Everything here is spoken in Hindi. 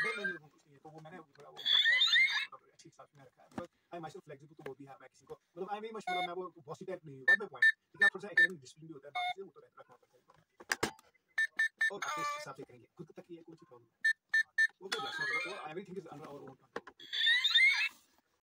नहीं वो कुछ नहीं है, तो वो मैंने थोड़ा वो अच्छी हिसाब से रखा है, because I am myself flexible to both the, मैं किसी को मतलब आई एम वेरी मच, मतलब मैं वो बॉसी टाइप नहीं हूँ, व्हाट माय पॉइंट, ठीक है, थोड़ा सा एकेडमिक डिसिप्लिन भी होता है, बाकी से वो तो रखना पड़ता है, और अपने हिसाब से करेंगे, खुद तक ही है, कोई सी प्रॉब्लम है, वो तो everything is under our own control.